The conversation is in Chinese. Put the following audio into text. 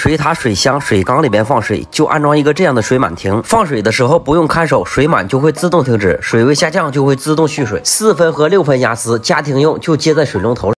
水塔水箱水缸里边放水，就安装一个这样的水满亭。放水的时候不用看手，水满就会自动停止，水位下降就会自动蓄水。4分和6分压丝，家庭用就接在水龙头。